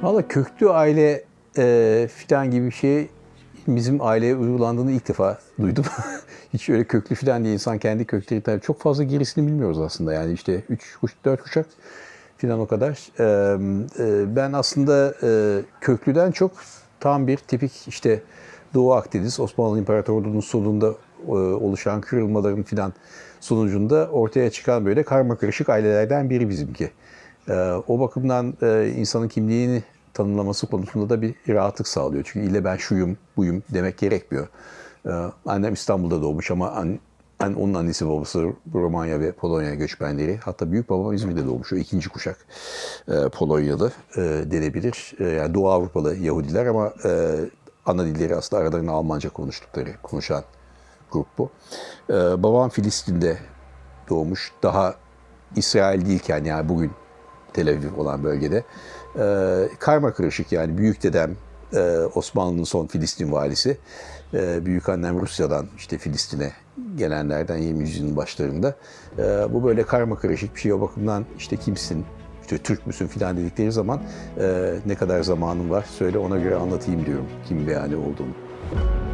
Valla köklü aile falan gibi bir şey bizim aileye uygulandığını ilk defa duydum. Hiç öyle köklü falan diye insan kendi kökleri tabii çok fazla gerisini bilmiyoruz aslında. Yani işte 4 kuşak falan o kadar. Ben aslında köklüden çok tam bir tipik işte Doğu Akdeniz, Osmanlı İmparatorluğu'nun sonunda oluşan kırılmaların filan sonucunda ortaya çıkan böyle karmakarışık ailelerden biri bizimki. O bakımdan insanın kimliğini tanımlaması konusunda da bir rahatlık sağlıyor. Çünkü ille ben şuyum, buyum demek gerekmiyor. Annem İstanbul'da doğmuş ama onun annesi babası Romanya ve Polonya göçmenleri. Hatta büyük babam İzmir'de doğmuş. O ikinci kuşak Polonyalı denebilir. Yani Doğu Avrupalı Yahudiler ama ana dilleri aslında aralarında Almanca konuşan grup bu. Babam Filistin'de doğmuş. Daha İsrail değilken yani bugün Tel Aviv olan bölgede. Karma karışık yani büyük dedem Osmanlı'nın son Filistin valisi. Büyük annem Rusya'dan işte Filistin'e gelenlerden 20. yüzyılın başlarında. Bu böyle karma karışık bir şey o bakımdan işte kimsin, işte Türk müsün filan dedikleri zaman ne kadar zamanım var söyle ona göre anlatayım diyorum kim ve yani olduğumu.